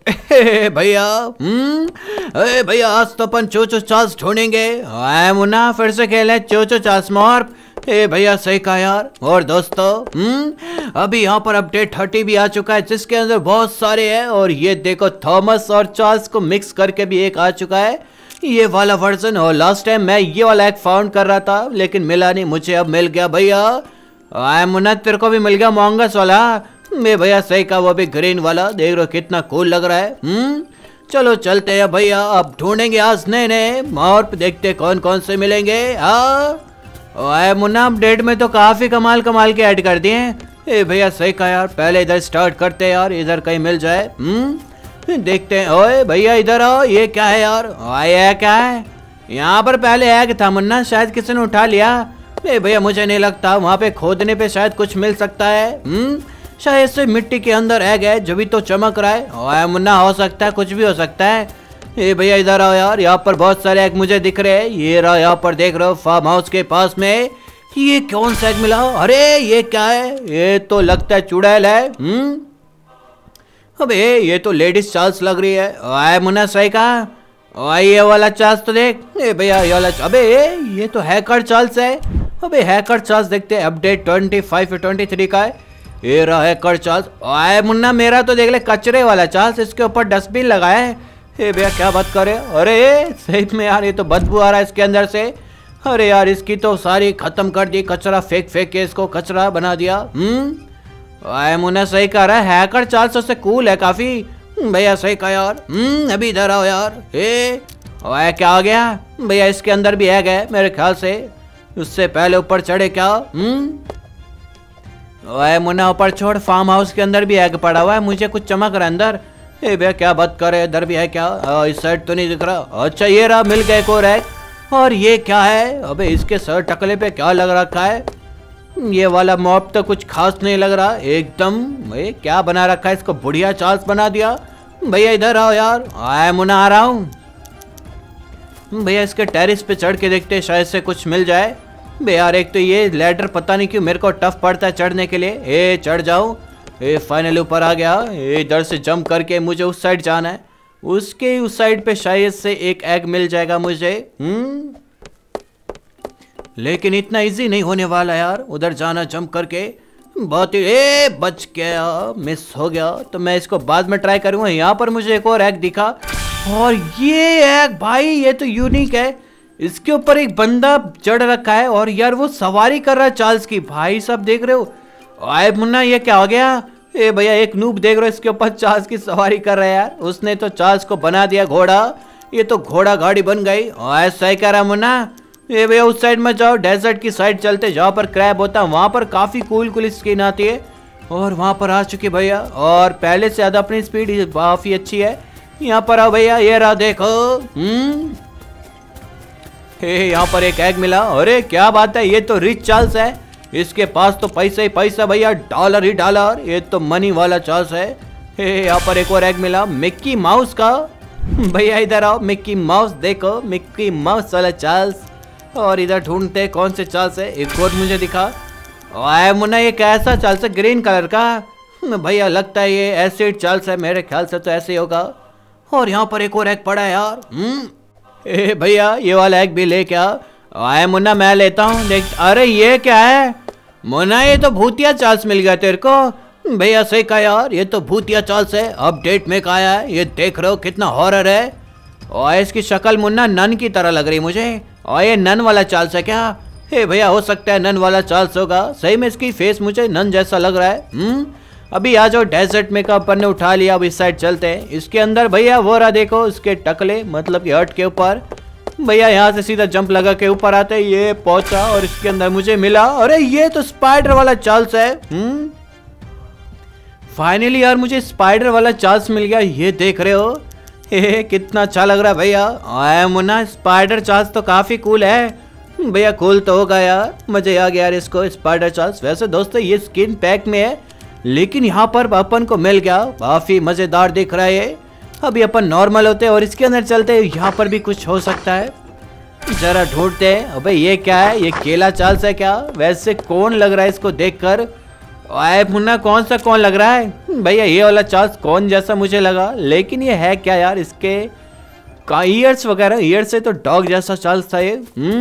भैया भैया आज तो अपन चोचो चार्ल्स ढूंढेंगे। आए मुन्ना फिर से खेले चोचो चार्ल्स मॉर्फ। भैया सही कहा यार। और दोस्तों अभी यहाँ पर अपडेट 30 भी आ चुका है जिसके अंदर बहुत सारे हैं। और ये देखो थॉमस और चार्ल्स को मिक्स करके भी एक आ चुका है ये वाला वर्जन। और लास्ट टाइम मैं ये वाला एक फाउंड कर रहा था लेकिन मिला नहीं, मुझे अब मिल गया भैया। आए मुन्ना तेरे को भी मिल गया मोंगस वाला। मैं भैया सही कहा, वो भी ग्रीन वाला। देख रहे हो कितना कूल लग रहा है। चलो चलते हैं भैया, अब ढूंढेंगे आज नए नए मॉर्फ, देखते कौन कौन से मिलेंगे। आए मुन्ना अपडेट में तो काफी कमाल कमाल के ऐड कर दिए हैं। भैया सही कहा यार, पहले इधर स्टार्ट करते हैं यार, इधर कहीं मिल जाए। देखते हैं। ओए भैया इधर आओ, ये क्या है यार? ये क्या है? यहाँ पर पहले एग था मुन्ना, शायद किसी ने उठा लिया। भैया मुझे नहीं लगता, वहाँ पे खोदने पे शायद कुछ मिल सकता है। शायद से मिट्टी के अंदर एग है जो भी तो चमक रहा है। ओए मुन्ना हो सकता है, कुछ भी हो सकता है। भैया इधर आओ यार, यहाँ पर बहुत सारे एग मुझे दिख रहे हैं। ये रहा, यहाँ पर देख रहे हो फार्म हाउस के पास में। ये कौन सा एग मिला? अरे ये क्या है? ये तो लगता है चुड़ैल है। अबे ये तो लेडीज चार्ल्स लग रही है। आए मुन्ना सही कहा। ये वाला चार्ल्स तो देख। भैया ये वाला, अबे ये तो हैकर चार्ल्स है। अबे हैकर चार्ल्स देखते हैं, अपडेट 25 या 23 का है। ये रहा हैकर चार्ल्स। आए मुन्ना मेरा तो देख ले कचरे वाला चार्ल्स, इसके ऊपर डस्टबिन लगाया है। भैया क्या बात करे? अरे सही में यार ये तो बदबू आ रहा है इसके अंदर से। अरे यार इसकी तो सारी खत्म कर दी, कचरा फेंक फेंक के इसको कचरा बना दिया। आए मुन्ना सही कह रहा है, हैकर चार्ल्स उससे कूल है काफी। भैया सही कहा यार। अभी इधर आओ यार। ओए क्या आ गया? भैया इसके अंदर भी एग है मेरे ख्याल से, उससे पहले ऊपर चढ़े क्या? ओए मुन्ना ऊपर छोड़, फार्म हाउस के अंदर भी एग पड़ा हुआ है, मुझे कुछ चमक रहा है अंदर। भैया क्या बात करे, इधर भी है क्या? इस साइड तो नहीं दिख रहा। अच्छा ये रहा, मिल गया एक और एग। और ये क्या है? अबे इसके सर टकले पे क्या लग रखा है? ये वाला मॉब तो कुछ खास नहीं लग रहा एकदम। क्या बना रखा है इसको? बुढ़िया चार्ल्स बना दिया। भैया इधर आओ यार। आए मुन्ना आ रहा हूँ। भैया इसके टेरिस पे चढ़ के देखते शायद से कुछ मिल जाए। भैया यार एक तो ये लैडर पता नहीं क्यों मेरे को टफ पड़ता है चढ़ने के लिए। चढ़ जाऊँ। फाइनली ऊपर आ गया। इधर से जंप करके मुझे उस साइड जाना है, उसके उस साइड पे शायद से एक एग मिल जाएगा मुझे। लेकिन इतना इजी नहीं होने वाला यार, उधर जाना जंप करके। बहुत ही बच गया, मिस हो गया, तो मैं इसको बाद में ट्राई करूंगा। यहाँ पर मुझे एक और एग दिखा, और ये एग भाई ये तो यूनिक है। इसके ऊपर एक बंदा चढ़ रखा है और यार वो सवारी कर रहा है चार्ल्स की। भाई सब देख रहे हो? आए मुन्ना ये क्या हो गया? भैया एक नूब देख रहे हो, इसके ऊपर चार्ल्स की सवारी कर रहा है यार। उसने तो चार्ल्स को बना दिया घोड़ा, ये तो घोड़ा गाड़ी बन गई। ऐसा ही कह रहा मुन्ना। भैया उस साइड में जाओ, डेजर्ट की साइड चलते, जहाँ पर क्रैब होता है वहाँ पर काफी कूल स्किन आती है। और वहाँ पर आ चुके भैया, और पहले से ज्यादा अपनी स्पीड काफी अच्छी है। यहाँ पर आओ भैया, ये रहा देखो। यहाँ पर एक एग मिला। अरे क्या बात है, ये तो रिच चार्ल्स है, इसके पास तो पैसा ही पैसा भैया, डॉलर ही डॉलर। ये तो मनी वाला चार्ल्स है। यहाँ पर एक और एग मिला मिक्की माउस का। भैया इधर आओ, मिक्की माउस देखो, मिक्की माउस वाला चार्ल्स। और इधर ढूंढते कौन से चार्ल्स है। एक और मुझे दिखा। आए मुन्ना ये कैसा चार्ल्स है? ग्रीन कलर का। भैया लगता है ये एसिड चार्ल्स है, मेरे ख्याल से तो ऐसे ही होगा। और यहाँ पर एक और एग पड़ा है यार। भैया ये वाला एग भी ले क्या? आए मुन्ना मैं लेता हूँ। देख, अरे ये क्या है मुन्ना? ये तो भूतिया चार्ल्स मिल गया तेरे को। भैया सही कहा यार, ये तो भूतिया चार्ल्स है, अपडेट में कहा है। ये देख रहे हो कितना हॉरर है, और इसकी शक्ल मुन्ना नन की तरह लग रही मुझे। और ये नन वाला चार्ल्स है क्या? भैया हो सकता है नन वाला चार्ल्स होगा, सही में इसकी फेस मुझे नन जैसा लग रहा है। अभी आ जाओ, डेजर्ट में का अपन ने उठा लिया, अब इस साइड चलते हैं। इसके अंदर भैया वो रहा देखो, उसके टकले मतलब कि हट के ऊपर। भैया यहाँ से सीधा जंप लगा के ऊपर आते, ये पहुंचा और इसके अंदर मुझे मिला। अरे ये तो स्पाइडर वाला चार्ल्स है। फाइनली यार मुझे स्पाइडर वाला चार्ल्स मिल गया, ये देख रहे हो। कितना अच्छा लग रहा है भैया। आया मुन्ना, स्पाइडर चार्ल्स तो काफी कूल है। भैया कूल तो होगा यार, मजे आ गया यार इसको स्पाइडर चार्ल्स। वैसे दोस्तों ये स्किन पैक में है, लेकिन यहाँ पर अपन को मिल गया, काफी मजेदार दिख रहा है। अभी अपन नॉर्मल होते हैं और इसके अंदर चलते हैं, यहाँ पर भी कुछ हो सकता है, जरा ढूंढते हैं। अबे ये क्या है? ये केला चार्ल्स है क्या? वैसे कौन लग रहा है इसको देखकर? ओए मुन्ना कौन सा कौन लग रहा है भैया? ये वाला चार्ल्स कौन जैसा मुझे लगा, लेकिन ये है क्या यार? इसके का ईयर्स वगैरह, ईयर से तो डॉग जैसा चार्ल्स था ये।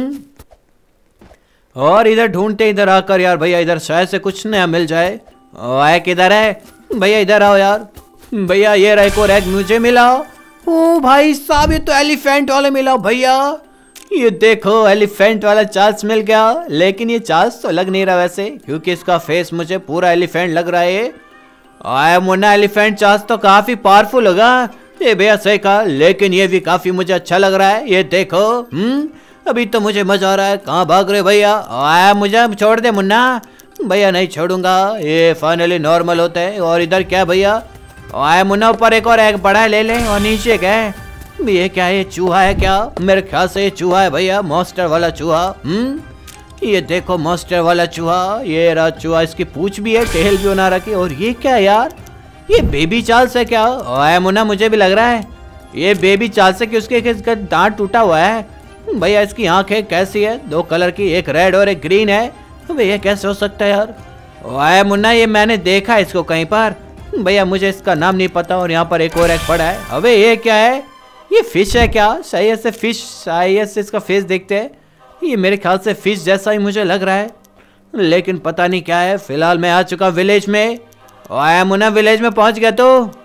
और इधर ढूंढते इधर आकर यार भैया, इधर शायद से कुछ नया मिल जाए। ओए किधर है भैया? इधर आओ यार भैया। ये रहा एक और एग मुझे मिला। ओ भाई साहब, ये तो एलिफेंट वाला मिला भैया। ये देखो एलिफेंट वाला चार्ल्स मिल गया, लेकिन ये चार्ल्स तो लग नहीं रहा वैसे, क्योंकि इसका फेस मुझे पूरा एलिफेंट लग रहा है। आए मुन्ना, एलिफेंट चार्ल्स तो काफी पावरफुल होगा ये भैया, सही कहा, लेकिन ये भी काफी मुझे अच्छा लग रहा है। ये देखो अभी तो मुझे मजा आ रहा है। कहाँ भाग रहे भैया? आया मुझे छोड़ दे मुन्ना। भैया नहीं छोड़ूंगा, ये फाइनली नॉर्मल होता है। और इधर क्या भैया? आया मुन्ना, ऊपर एक और एग पड़ा है, ले ले। और नीचे क्या है? ये क्या है? चूहा है क्या? मेरे ख्याल से ये चूहा है भैया, मॉन्स्टर वाला चूहा। ये देखो मॉन्स्टर वाला चूहा, ये रहा चूहा। इसकी पूंछ भी है, टेल भी बना रखी। और ये क्या है यार? ये बेबी चार्ल्स है क्या? आया मुन्ना, मुझे भी लग रहा है ये बेबी चार्ल्स है कि उसके इसका दांत टूटा हुआ है भैया। इसकी आंखें कैसी है? दो कलर की, एक रेड और एक ग्रीन है भैया। कैसे हो सकता है यार? आया मुन्ना, ये मैंने देखा है इसको कहीं पर भैया, मुझे इसका नाम नहीं पता। और यहाँ पर एक और एग पड़ा है। अबे ये क्या है? ये फिश है क्या? सही से फिश, सही से इसका फेस देखते हैं। ये मेरे ख्याल से फिश जैसा ही मुझे लग रहा है, लेकिन पता नहीं क्या है। फिलहाल मैं आ चुका विलेज में। आया मुन्ना, विलेज में पहुंच गया तो?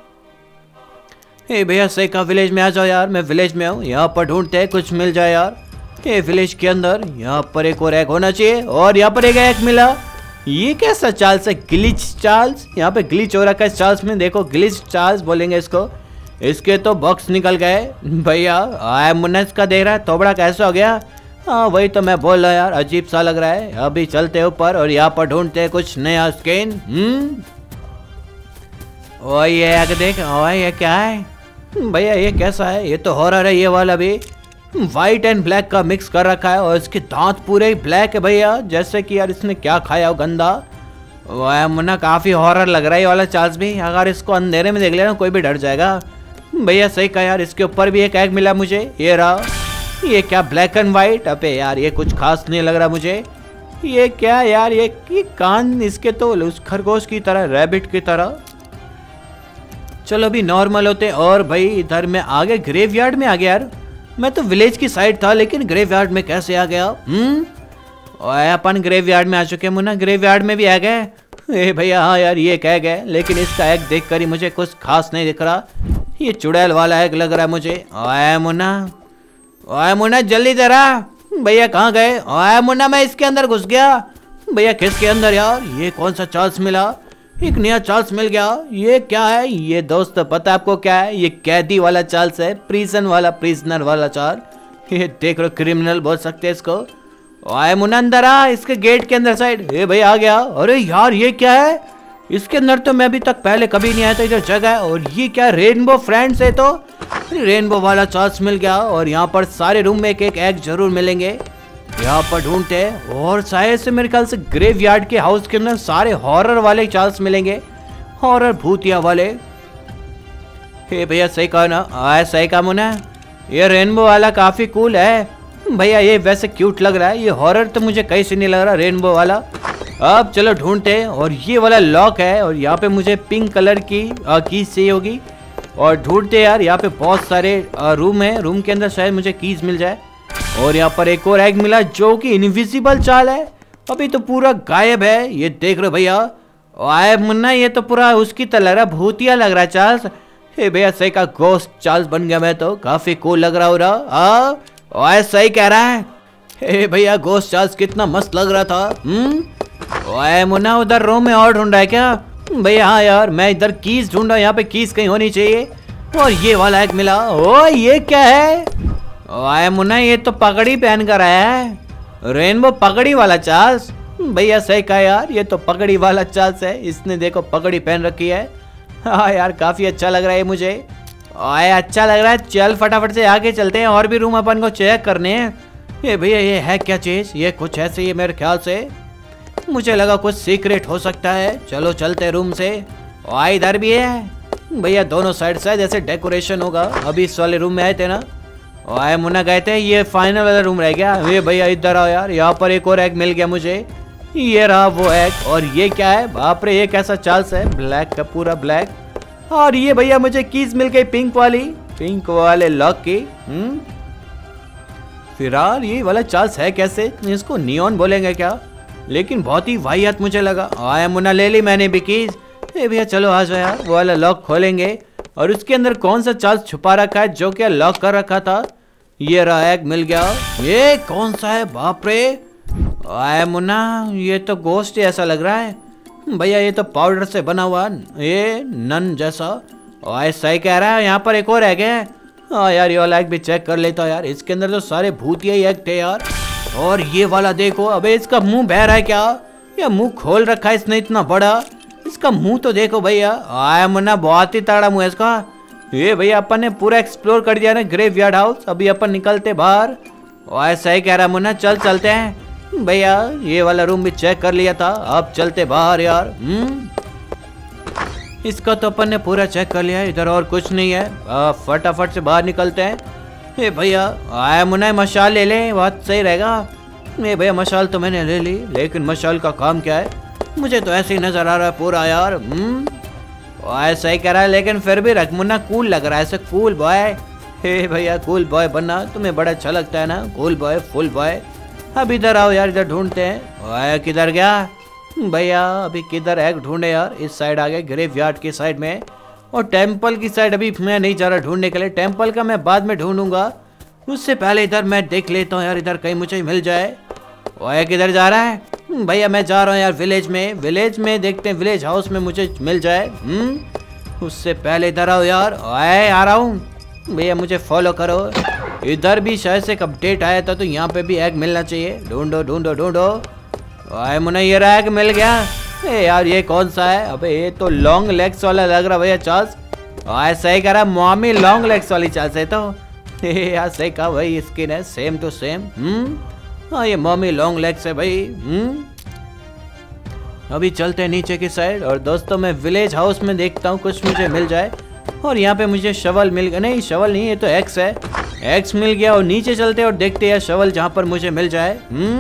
ए भैया सही कहा, विलेज में आ जाओ यार। मैं विलेज में हूँ, यहाँ पर ढूंढते हैं कुछ मिल जाए यार। ये विलेज के अंदर यहाँ पर एक और एग होना चाहिए। और यहाँ पर एक एग मिला। ये कैसा चार्ल्स है? Glitch Charles. यहाँ पे ग्लिच हो रखा है चार्ल्स में, देखो ग्लिच चार्ल्स बोलेंगे इसको। इसके तो बॉक्स निकल गए भैया। आया मुन्ना, इसका देख रहा है थोबड़ा कैसा हो गया? हाँ वही तो मैं बोल रहा यार, अजीब सा लग रहा है। अभी चलते ऊपर और यहाँ पर ढूंढते हैं कुछ नया स्किन। ओ ये एग देख, ओ ये क्या है भैया? ये कैसा है? ये तो हॉरर है ये वाला भी। व्हाइट एंड ब्लैक का मिक्स कर रखा है, और इसके दांत पूरे ब्लैक है भैया, जैसे कि यार इसने क्या खाया हो गंदा। वाह मुन्ना, काफी हॉरर लग रहा है ये वाला चार्ल्स भी। अगर इसको अंधेरे में देख लेना कोई भी डर जाएगा भैया। सही कहा यार। इसके ऊपर भी एक एग मिला मुझे, ये रहा। ये क्या ब्लैक एंड व्हाइट? अबे यार ये कुछ खास नहीं लग रहा मुझे। ये क्या यार? ये कान इसके तो उस खरगोश की तरह, रैबिट की तरह। चलो अभी नॉर्मल होते। और भाई इधर में आ गया, ग्रेवयार्ड में आ गया यार। मैं तो विलेज की साइड था, लेकिन ग्रेवयार्ड में कैसे आ गया? अपन ग्रेवयार्ड में आ चुके हैं मुन्ना। ग्रेवयार्ड में भी आ गए? ए भैया हाँ यार, ये एक एग है, लेकिन इसका एग देखकर ही मुझे कुछ खास नहीं दिख रहा। ये चुड़ैल वाला एग लग रहा है मुझे। आया मुन्ना, आया मुन्ना जल्दी जरा। भैया कहाँ गए? आया मुन्ना, मैं इसके अंदर घुस गया भैया। किसके अंदर यार? ये कौन सा चार्ल्स मिला? एक नया चार्ल्स मिल गया। ये क्या है? ये दोस्त पता है आपको क्या है? ये कैदी वाला चार्ल्स है, प्रिजन वाला, प्रिजनर वाला चार्ल्स। ये देख लो, क्रिमिनल बोल सकते हैं इसको। आए मुन्ना अंदर आ, इसके गेट के अंदर साइड। ए भाई आ गया। अरे यार ये क्या है? इसके अंदर तो मैं अभी तक पहले कभी नहीं आया था, इधर जगह है। और ये क्या रेनबो फ्रेंड्स है? तो रेनबो वाला चार्ल्स मिल गया। और यहाँ पर सारे रूम में एक एक एग जरूर मिलेंगे। यहाँ पर ढूंढते हैं। और शायद से मेरे ख्याल से ग्रेवयार्ड के हाउस के अंदर सारे हॉरर वाले चार्ल्स मिलेंगे, हॉरर भूतिया वाले। हे भैया सही कहा ना? आया सही कहा मुन्ना। ये रेनबो वाला काफी कूल है भैया, ये वैसे क्यूट लग रहा है। ये हॉरर तो मुझे कहीं से नहीं लग रहा, रेनबो वाला। अब चलो ढूंढते हैं। और ये वाला लॉक है, और यहाँ पे मुझे पिंक कलर की कीज चाहिए होगी। और ढूंढते यार, यहाँ पे बहुत सारे रूम है, रूम के अंदर शायद मुझे कीज मिल जाए। और यहाँ पर एक और एग मिला जो कि इनविजिबल चाल है, अभी तो पूरा गायब है। ये देख रहे भैया। आए मुन्ना, ये तो पूरा उसकी तरह लग रहा है, भूतिया लग रहा है चार्ल्स। हे भैया सही का, गोस्ट चार्ल्स बन गया मैं तो, काफी कूल लग रहा हो रहा। आए सही कह रहा है। हे भैया गोस्ट चार्ल्स कितना मस्त लग रहा था। आए मुन्ना, उधर रूम में और ढूंढ रहा है क्या भैया? हाँ यार, मैं इधर कीज ढूंढ रहा हूँ, यहाँ पे कीज कहीं होनी चाहिए। और ये वाला एग मिला। ओ ये क्या है? आए मुन्ना, ये तो पगड़ी पहन कर आया है, रेनबो पगड़ी वाला चार्ल्स। भैया सही कहा यार, ये तो पगड़ी वाला चार्ल्स है। इसने देखो पगड़ी पहन रखी है। हाँ यार काफी अच्छा लग रहा है मुझे। आए अच्छा लग रहा है। चल फटाफट से आगे चलते हैं, और भी रूम अपन को चेक करने हैं। ये भैया ये है क्या चीज? ये कुछ ऐसे ही मेरे ख्याल से, मुझे लगा कुछ सीक्रेट हो सकता है। चलो चलते रूम से। आए इधर भी है भैया, दोनों साइड से जैसे डेकोरेशन होगा। अभी इस वाले रूम में आए थे ना, आए मुन्ना गए थे। ये फाइनल वाला रूम रह गया। ये भैया इधर आओ यार, यहाँ पर एक और एग मिल गया मुझे। ये रहा वो एग। और ये क्या है, बाप रे, ये कैसा चार्ल्स है, ब्लैक का पूरा ब्लैक। और ये भैया मुझे कीज मिल गई पिंक वाले लॉक की। फिर यार ये वाला चार्ल्स है कैसे, इसको नियॉन बोलेंगे क्या, लेकिन बहुत ही वाहियात मुझे लगा। आया मुन्ना, ले ली मैंने भी कीज। भैया चलो आ जाओ यार, वो वाला लॉक खोलेंगे और उसके अंदर कौन सा चार्ल्स छुपा रखा है जो क्या लॉक कर रखा था। ये रहा एग मिल गया। ये कौन सा है, बाप रे, आया मुन्ना, ये तो गोश्त ऐसा लग रहा है भैया, ये तो पाउडर से बना हुआ, ये नन जैसा। आए सही कह रहा है, यहाँ पर एक और एग है। हाँ यार, ये वाला एग भी चेक कर लेता यार, इसके अंदर तो सारे भूतिया ही एग थे यार। और ये वाला देखो, अबे इसका मुंह बह रहा है क्या, या मुंह खोल रखा है इसने इतना बड़ा, इसका मुंह तो देखो भैया। आया मुन्ना, बहुत ही तगड़ा मुंह है इसका। ये भैया अपन ने पूरा एक्सप्लोर कर दिया ना ग्रेवयार्ड हाउस, अभी अपन निकलते बाहर। आए सही कह रहा मुन्ना, चलते हैं भैया, ये वाला रूम भी चेक कर लिया था, अब चलते बाहर यार। इसका तो अपन ने पूरा चेक कर लिया है, इधर और कुछ नहीं है, फटाफट से बाहर निकलते हैं। ए भैया, आया मुन्ना, मशाल ले लें, बात सही रहेगा। ए भैया, मशाल तो मैंने ले ली, लेकिन मशाल का काम क्या है, मुझे तो ऐसे ही नजर आ रहा है पूरा यार। आया सही कह रहा है, लेकिन फिर भी रख मुन्ना, कूल लग रहा है ऐसे, कूल बॉय। हे भैया, कूल बॉय बनना तुम्हें बड़ा अच्छा लगता है ना, कूल बॉय, फुल बॉय। अब इधर आओ यार, इधर ढूंढते हैं। आया किधर गया भैया, अभी किधर एग ढूंढे यार, इस साइड आ गए ग्रेवयार्ड की साइड में, और टेंपल की साइड अभी मैं नहीं जा रहा ढूंढने के लिए, टेंपल का मैं बाद में ढूंढूंगा, उससे पहले इधर मैं देख लेता हूँ यार, इधर कहीं मुझे मिल जाए। ओए किधर जा रहा है भैया, मैं जा रहा हूँ यार विलेज में देखते हैं, विलेज हाउस में मुझे मिल जाए। उससे पहले इधर आओ यार। ओए आ रहा हूँ भैया, मुझे फॉलो करो। इधर भी शायद से एक अपडेट आया था, तो यहाँ पे भी एग मिलना चाहिए, ढूंढो। ओए मुन्ना, ये रहा एग मिल गया। यार ये कौन सा है, अबे ये तो लॉन्ग लेग्स वाला लग रहा भैया चार्ल्स। आए सही कह रहा, मॉमी लॉन्ग लेग्स वाली चार्ल्स है तो। यार सही कहा भाई, स्किन है सेम टू सेम। हाँ ये मॉमी लॉन्ग लेग्स है भाई। अभी चलते हैं नीचे की साइड, और दोस्तों मैं विलेज हाउस में देखता हूँ कुछ मुझे मिल जाए। और यहाँ पे मुझे शवल मिल गया, नहीं शवल नहीं, ये तो एक्स है, एक्स मिल गया। और नीचे चलते हैं और देखते हैं शवल जहाँ पर मुझे मिल जाए।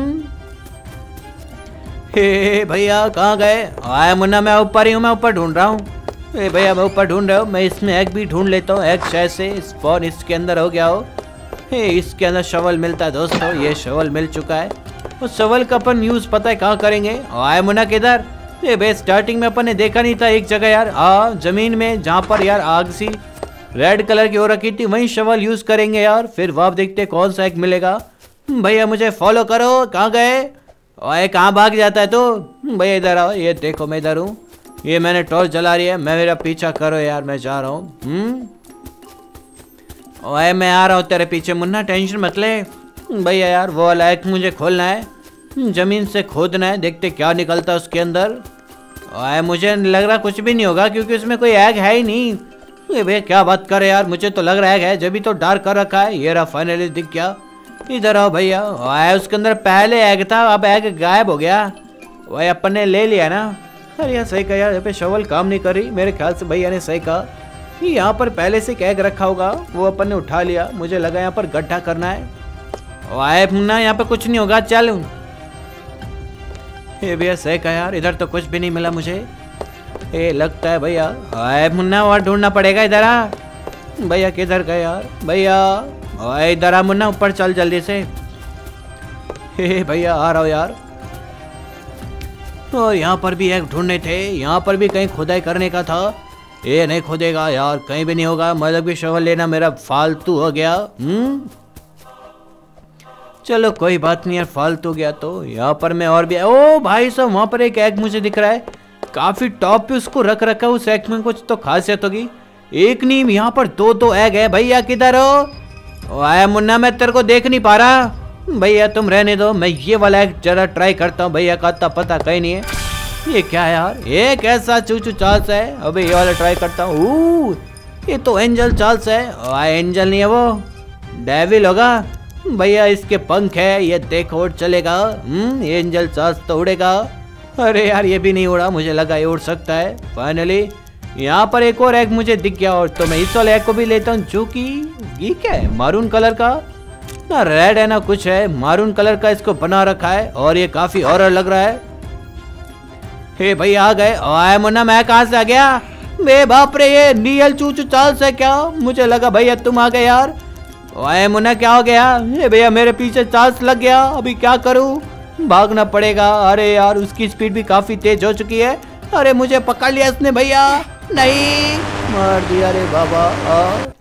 हे भैया कहाँ गए। आया मुन्ना, मैं ऊपर ही हूँ, मैं ऊपर ढूंढ रहा हूँ। भैया मैं ऊपर ढूंढ रहा हूँ, मैं इसमें एग भी ढूंढ लेता हूँ, एग शायद से स्पॉन इसके अंदर हो गया हो। इसके अंदर शवल मिलता है दोस्तों, ये शवल मिल चुका है। और शवल का अपन यूज पता है कहाँ करेंगे। आया मुन्ना किधर, भाई स्टार्टिंग में अपन ने देखा नहीं था एक जगह यार, जमीन में जहाँ पर यार आग सी रेड कलर की हो रखी थी, वहीं शवल यूज करेंगे यार। फिर वाप देखते कौन सा एग मिलेगा। भैया मुझे फॉलो करो, कहाँ गए, ओए कहाँ भाग जाता है तो। भैया इधर आओ, ये देखो मैं इधर हूँ, ये मैंने टॉर्च जला रही है, मैं मेरा पीछा करो यार, मैं जा रहा हूँ। ओए मैं आ रहा हूँ तेरे पीछे मुन्ना, टेंशन मत ले। भैया यार वो वाला एग मुझे खोलना है, जमीन से खोदना है, देखते क्या निकलता है उसके अंदर। ओए मुझे लग रहा कुछ भी नहीं होगा, क्योंकि उसमें कोई एग है ही नहीं। भैया क्या बात करे यार, मुझे तो लग रहा है जब भी तो डार्क कर रखा है। ये रहा फाइनली दिख गया, इधर आओ भैया। आया उसके अंदर पहले एग था, अब एग गायब हो गया, वही अपन ने ले लिया ना। अरे यार सही कहा यार, यहाँ पे शवल काम नहीं कर रही, मेरे ख्याल से भैया ने सही कहा, यहाँ पर पहले से एक एग रखा होगा, वो अपन ने उठा लिया। मुझे लगा यहाँ पर गड्ढा करना है। आए मुन्ना, यहाँ पे कुछ नहीं होगा, चल। भैया सही कहा यार, इधर तो कुछ भी नहीं मिला मुझे, ये लगता है भैया। आए मुन्ना, और ढूंढना पड़ेगा, इधर आ। भैया किधर गए यार, भैया ओए इधर आ मुन्ना, ऊपर चल जल्दी से। भैया आ रहा हूँ यार। और यहाँ पर भी एक ढूंढने थे, यहाँ पर भी कहीं खुदाई करने का था। ये नहीं खोदेगा यार, कहीं भी नहीं होगा, मतलब कि शवल लेना मेरा फालतू हो गया। चलो कोई बात नहीं यार, फालतू गया तो। यहाँ पर मैं और भी, ओ भाई साहब वहाँ पर एक एग मुझे दिख रहा है, काफी टॉप पे उसको रख रखा है, उस एग में कुछ तो खासियत होगी। एक नहीं, यहाँ पर दो एग है। भैया किधर हो। आया मुन्ना, मैं तेरे को देख नहीं पा रहा। भैया तुम रहने दो, मैं ये वाला एग जरा ट्राई करता हूँ। भैया का पता कहीं नहीं है। ये क्या है यार, ये कैसा चूचू चार्ल्स है। अबे ये वाला ट्राई करता हूँ। ये तो एंजल चार्ल्स है। एंजल नहीं है, वो डेविल होगा। भैया इसके पंख है, ये देखो उड़ चलेगा। ये एंजल चार्ल्स तो उड़ेगा। अरे यार ये भी नहीं उड़ा, मुझे लगा ये उड़ सकता है। फाइनली यहाँ पर एक और एग मुझे दिख गया, और तो मैं इस वाले एग को भी लेता हूँ, जो कि ये क्या है, मारून कलर का, ना रेड है ना कुछ है, मारून कलर का इसको बना रखा है। और ये काफी हॉरर लग रहा है। हे भैया आ गए। ओए मुन्ना मैं कहाँ से आ गया? बे बाप रे, ये नील चूचू चार्ल्स है क्या? मुझे लगा भैया तुम आ गए यार। ओए मुन्ना क्या हो गया? हे भैया मेरे पीछे चार्ल्स लग गया, अभी क्या करूं? भागना पड़ेगा। अरे यार उसकी स्पीड भी काफी तेज हो चुकी है। अरे मुझे पकड़ लिया इसने भैया। नहीं, मार दिया रे बाबा।